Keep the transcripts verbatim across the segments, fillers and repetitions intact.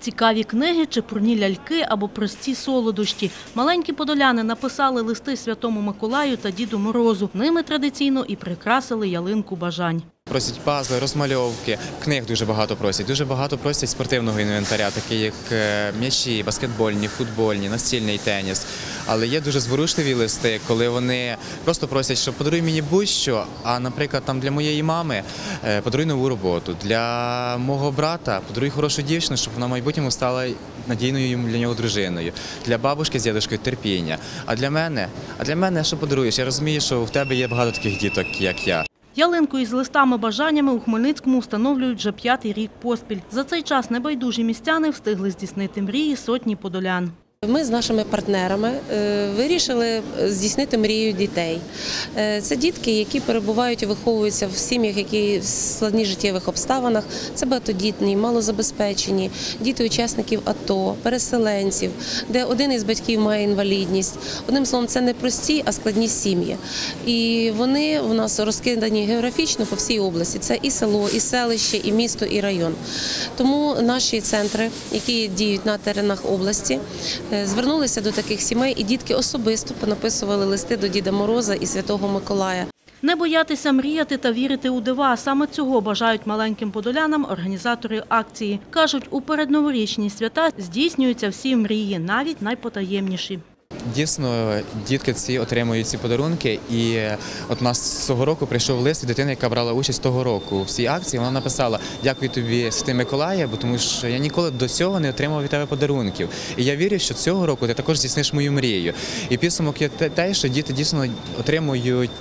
Цікаві книги, чепурні ляльки або прості солодощі. Маленькі подоляни написали листи Святому Миколаю та Діду Морозу. Ними традиційно і прикрасили ялинку бажань. Просять пазли, розмальовки, книг дуже багато просять. Дуже багато просять спортивного інвентаря, такі як м'ячі, баскетбольні, футбольні, настільний теніс. Але є дуже зворушливі листи, коли вони просто просять, що подаруй мені будь-що, а, наприклад, там для моєї мами подаруй нову роботу, для мого брата подаруй хорошу дівчину, щоб вона в майбутньому стала надійною для нього дружиною, для бабушки з дідушкою терпіння. А для мене, а для мене що подаруєш? Я розумію, що в тебе є багато таких діток, як я. Ялинку із листами-бажаннями у Хмельницькому встановлюють вже п'ятий рік поспіль. За цей час небайдужі містяни встигли здійснити мрії сотні подолян. Ми з нашими партнерами вирішили здійснити мрію дітей. Це дітки, які перебувають і виховуються в сім'ях, які в складних життєвих обставинах. Це багатодітні, малозабезпечені, діти учасників АТО, переселенців, де один із батьків має інвалідність. Одним словом, це не прості, а складні сім'ї. І вони у нас розкидані географічно по всій області. Це і село, і селище, і місто, і район. Тому наші центри, які діють на теренах області, звернулися до таких сімей, і дітки особисто понаписували листи до Діда Мороза і Святого Миколая. Не боятися мріяти та вірити у дива. Саме цього бажають маленьким подолянам організатори акції. Кажуть, у передноворічні свята здійснюються всі мрії, навіть найпотаємніші. Дійсно, дітки ці отримують ці подарунки, і от у нас цього року прийшов лист від дитини, яка брала участь того року в цій акції. Вона написала: "Дякую тобі, Святий Миколає, бо тому що я ніколи до цього не отримав від тебе подарунків. І я вірю, що цього року ти також здійсниш мою мрію". І підсумок є те, що діти дійсно отримують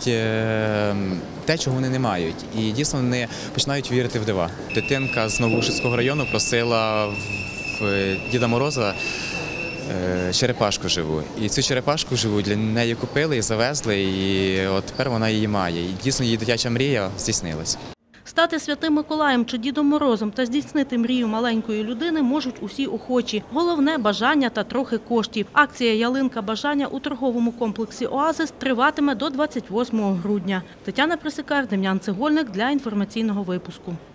те, чого вони не мають. І дійсно вони починають вірити в дива. Дитинка з Новоушицького району просила в Діда Мороза черепашку живу. І цю черепашку живу для неї купили і завезли, і от тепер вона її має. І дійсно її дитяча мрія здійснилась. Стати Святим Миколаєм чи Дідом Морозом та здійснити мрію маленької людини можуть усі охочі. Головне – бажання та трохи коштів. Акція «Ялинка бажання» у торговому комплексі «Оазис» триватиме до двадцять восьмого грудня. Тетяна Присикар, Дем'ян Цегольник для інформаційного випуску.